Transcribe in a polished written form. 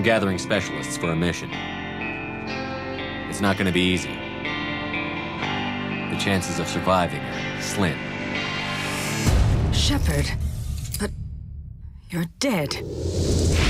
I'm gathering specialists for a mission. It's not gonna be easy. The chances of surviving are slim. Shepard, but you're dead.